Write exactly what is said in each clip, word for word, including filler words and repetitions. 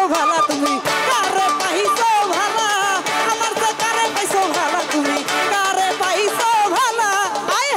ভালা তুমি কারে পাইছো ভালা আমার তো কারে পাইছো ভালা তুমি কারে পাইছো ভালা আয়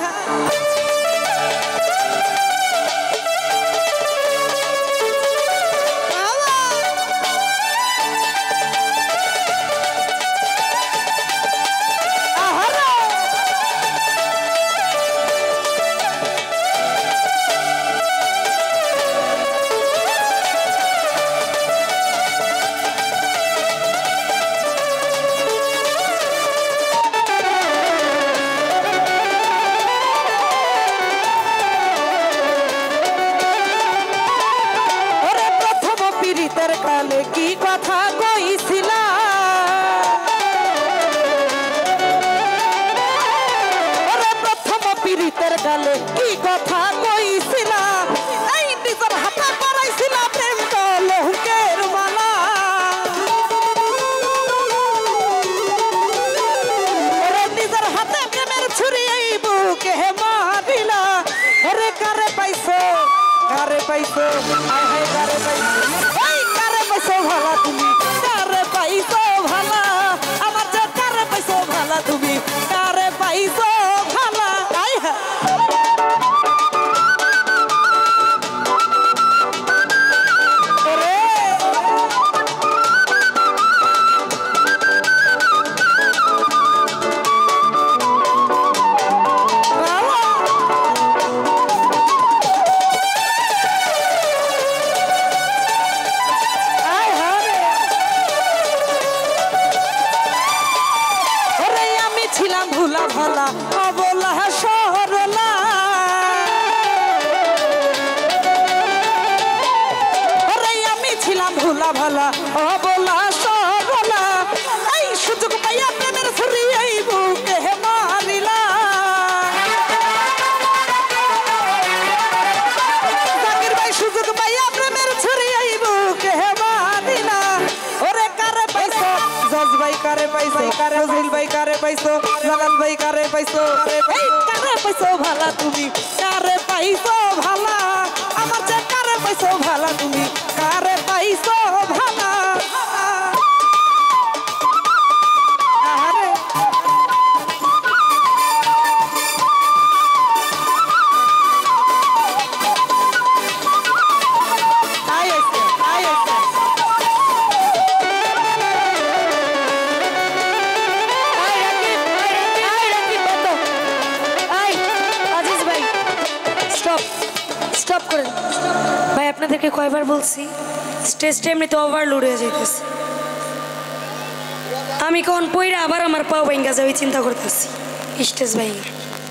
কালে কি কথা কইছিলা ওরে প্রথম পীড়িতের কালে কি কথা কইছিলা এই নিজের হাতে পরাইছিলা প্রেম কলঙ্কের মালা ওরে নিজের হাতে প্রেমের ছুরি এই বুকে মারিলা ওরে কারে পাইছো কারে পাইছো হায় হায় কারে পাইছো ভালা তুমি কারে পাইছো ভালা আমার যে কারে পাইছো ভালা তুমি কারে পাইছো ভালা ভুলা ভালা অবলা সরলা আরে আমি ছিলাম ভুলা ভালা অবলা সরলা এই সুযোগ পাইয়া প্রেমের ছুরি এই বুকে মারিলা জাকির ভাই সুযোগ পাইয়া প্রেমের ছুরি এই বুকে মারিলা ওরে কারে পাইছো জজ ভাই কারে পাইছো কারে ফজিল ভাই কারে পাইছো জালাল ভাই কারে পাইছো এই কারে পাইছো ভালা তুমি কারে পাইছো ভালা আমার যে কারে পাইছো ভালা তুমি কারে পাইছো ভালা আরে আইছে আইছে স্টপ করেন ভাই আপনাদেরকে কয়বার বলছি স্টেজটা এমনিতে ওভারলোড হয়ে যাইতেছে আমি কোন পইরা আবার আমার পাও ভাঙ্গা যাবে চিন্তা করতেছি স্টেজ ভাঙ্গা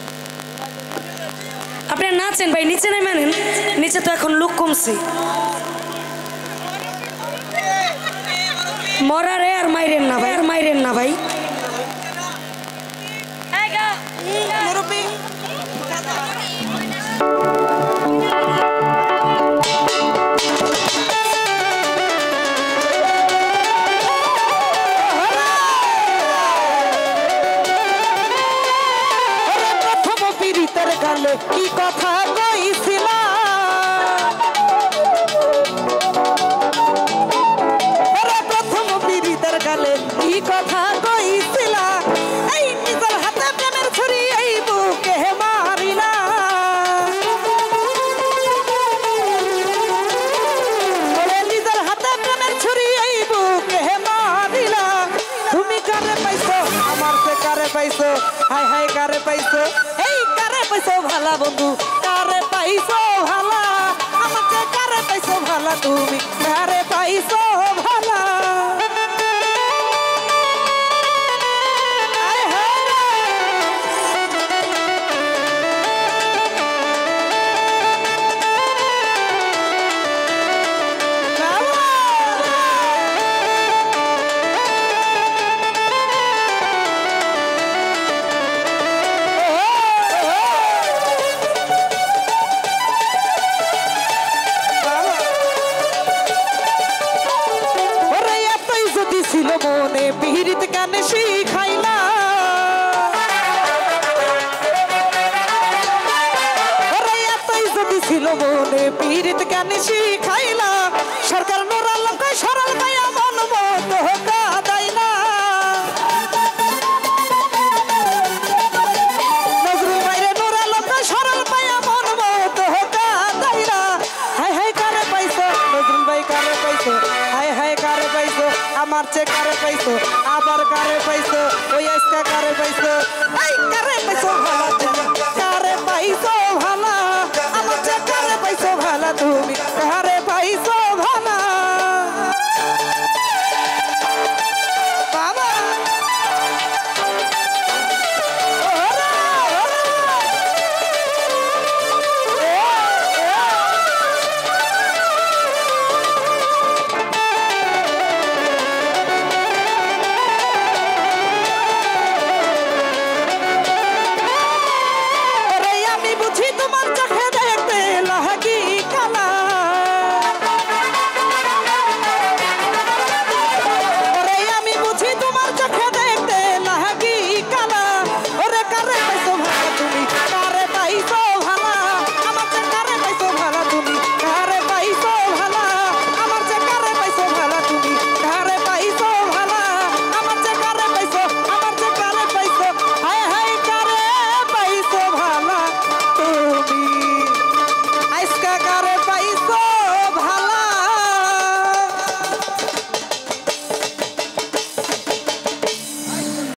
আপনারা নাচেন ভাই নিচে নাই মানেন নিচে তো এখন লোক কমছে মরারে আর মাইরেন না ভাই আর মাইরেন না ভাই কি কথা কইছিলা ওরে প্রথম পীড়িতের গালে কি কথা কইছিলা এই নিজের হাতে প্রেমের ছুরি এই বুকে মারিলা ওরে নিজের হাতে প্রেমের ছুরি এই বুকে মারিলা তুমি কারে পাইছো আমার সে কারে পাইছো হায় হায় কারে পাইছো এই কারে পাইছো ভালা বন্ধু কারে পাইছো ভালা আমাকে কারে পাইছো ভালা তুমি কারে পাইছো ভালা ছিল মনে পীড়িত কেন শিখাইলা এতই যদি ছিল মনে পীড়িত কেন শিখাইলা সরকার নোরা লোক সরল পাইয়া মন মত হোকা দেয় না নজরুল বাইরে নূর আলমকে সরল পাইয়া মন মত হোকা দেয় না হাই হাই কারে পাইছো নজরুল ভাই কারে পাইছো হাই হাই কারে পাইছো আমার চে কারে পাইছো আবার কারে পাইছো ওই আজকে কারে পাইছো এই কারে পাইছো ভালা কারে পাইছো ভালা আমার চে কারে পাইছো ভালা তুমি